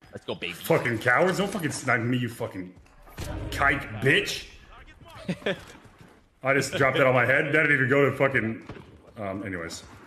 Let's go, baby. Fucking cowards. Don't fucking snipe me, you fucking kike bitch. I just dropped that on my head. That didn't even go to fucking... anyways.